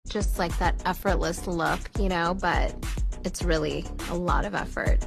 just like that effortless look, you know, but it's really a lot of effort.